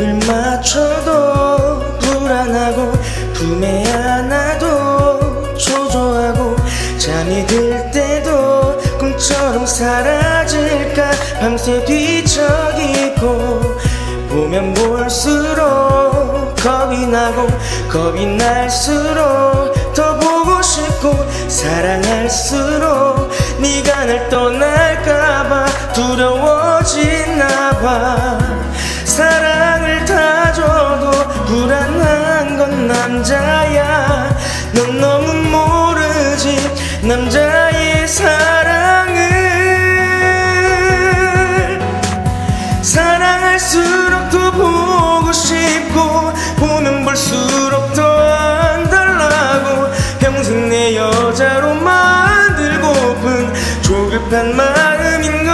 입을 맞춰도 불안하고 품에 안아도 초조하고 잠이 들 때도 꿈처럼 사라질까 밤새 뒤척이고 보면 볼수록 겁이 나고 겁이 날수록 더 보고 싶고 사랑할수록 네가 날 떠날까봐 두려워지나봐. 사랑을 다 줘도 불안한 건 남자야. 넌 너무 모르지 남자의 사랑을. 사랑할수록 더 보고 싶고 보면 볼수록 더 안 달라고 평생 내 여자로 만들고픈 조급한 마음인걸.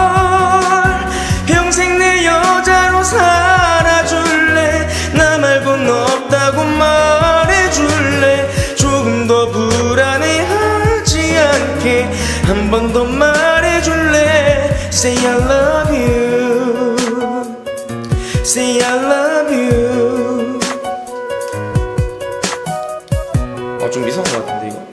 평생 내 여자로 살아줄래. 나 말곤 없다고 말해줄래. 조금 더 불안해하지 않게 한 번 더 말해줄래. Say I love you, say I love you. 좀 이상한 것 같은데 이거.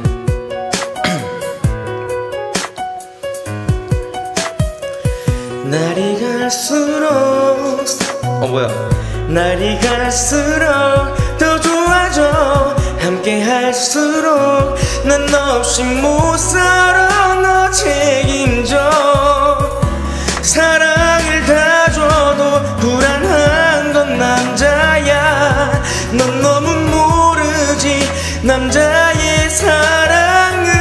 날이 갈수록 뭐야 날이 갈수록 더 좋아져. 함께 할수록 난 너 없이 못 살아. 너 책임져. 사랑을 다 줘도 불안한 건 남자야. 넌 너무 모르지 남자의 사랑을.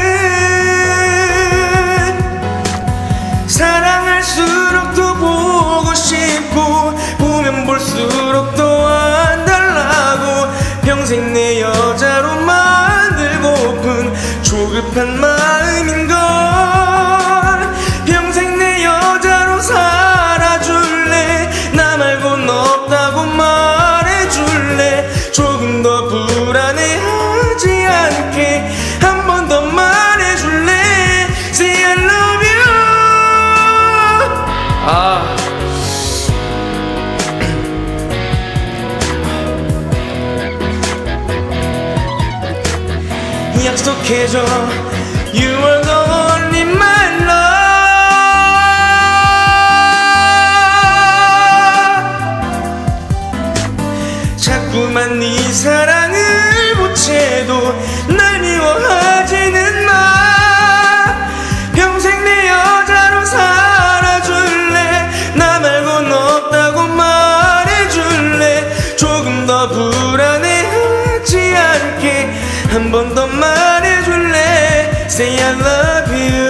사랑할수록 더 보고 싶고 보면 볼수록 더 안 달라고 평생 내 여자로 만들고픈 조급한 마음인걸. 평생 내 여자로 살아줄래. 나 말곤 없다고 말해줄래. 조금 더 불안해하지 않게 한 번 더 말해줄래. Say I love you. 약속해줘 You are the only my love. 자꾸만 네 사랑을 보채도 날 미워하지는 마. 평생 내 여자로 살아줄래. 나 말곤 없다고 말해줄래. 조금 더 불안해하지 않게 한 번 더 말해줄래. Say I love you.